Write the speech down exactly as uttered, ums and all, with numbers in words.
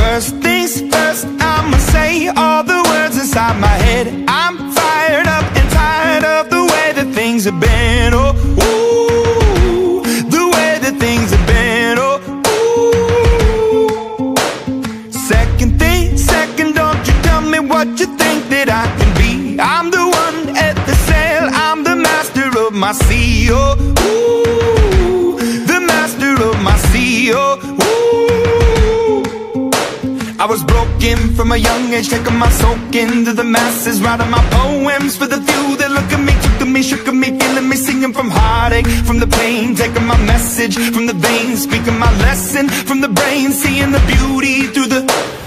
First things first, I'ma say all the words inside my head. I'm fired up and tired of the way that things have been. Oh, ooh, the way that things have been. Oh, ooh. Second thing, second, don't you tell me what you think that I can be. I'm the one at the sail, I'm the master of my sea. Oh, ooh, the master of my sea. Oh, ooh. I was broken from a young age, taking my soak into the masses, writing my poems for the few that look at me, took at me, shook at me, feeling me, singing from heartache, from the pain, taking my message from the veins, speaking my lesson from the brain, seeing the beauty through the